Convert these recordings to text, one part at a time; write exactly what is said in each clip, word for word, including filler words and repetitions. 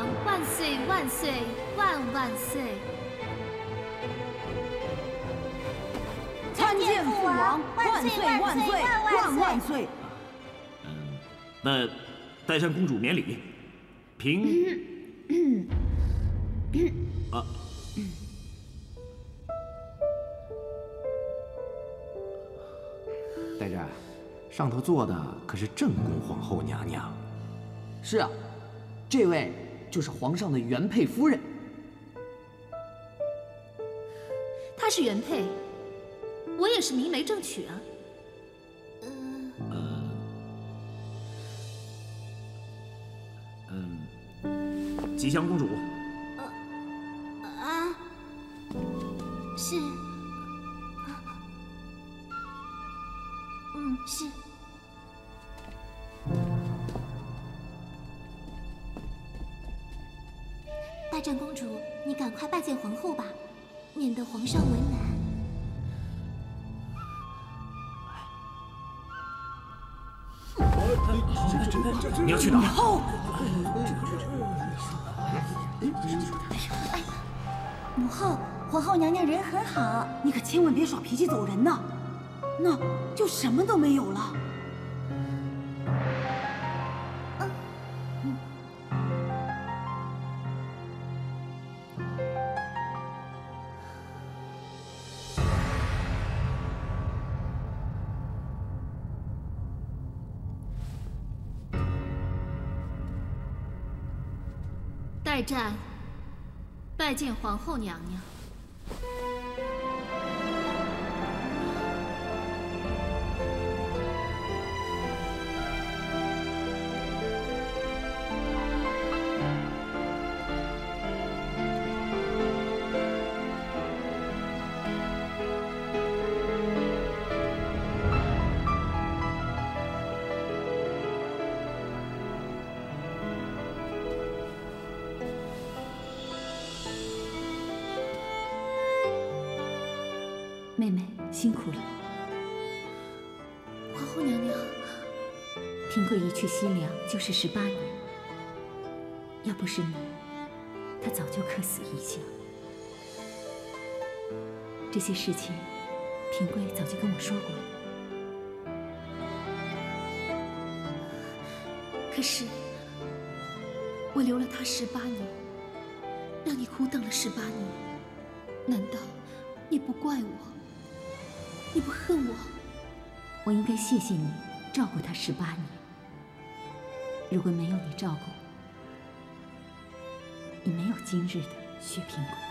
王万岁万岁万万岁！ 参见父王万岁万岁万万岁！ 嗯，那代山公主免礼，凭啊。 代战，上头坐的可是正宫皇后娘娘。 是啊，这位就是皇上的原配夫人。 她是原配，我也是明媒正娶啊。 呃，嗯，吉祥公主。 啊，是。 嗯，是。大战公主，你赶快拜见皇后吧，免得皇上为难。 你要去哪？ 母后，皇后娘娘人很好，你可千万别耍脾气走人呐。 那就什么都没有了。 代战，拜见皇后娘娘。 妹妹辛苦了。 皇后娘娘， 平贵一去西凉就是十八年，要不是你，她早就客死异乡。这些事情，平贵早就跟我说过了。 可是我留了她十八年，让你苦等了十八年，难道你不怪我？ 你不恨我， 我应该谢谢你照顾他十八年。如果没有你照顾，你没有今日的薛平贵。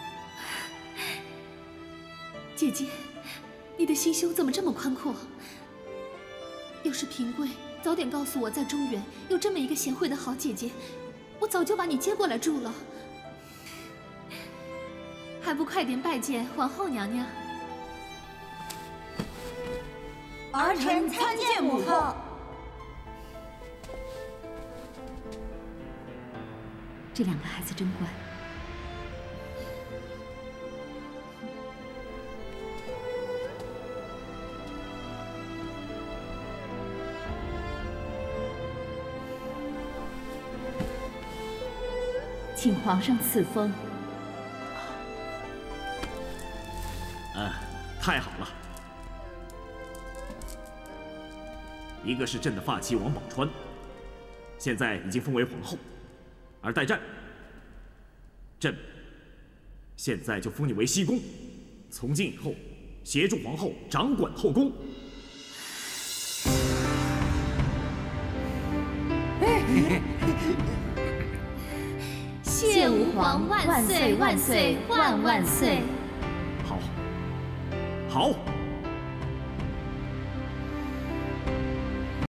姐姐，你的心胸怎么这么宽阔？要是平贵早点告诉我在中原有这么一个贤惠的好姐姐，我早就把你接过来住了。还不快点拜见皇后娘娘！ 儿臣参见母后。 这两个孩子真乖。请皇上赐封。 嗯，太好了。 一个是朕的发妻王宝钏，现在已经封为皇后，而代战，朕现在就封你为西宫，从今以后协助皇后掌管后宫。 谢吾皇万岁万岁万万岁！ 好，好。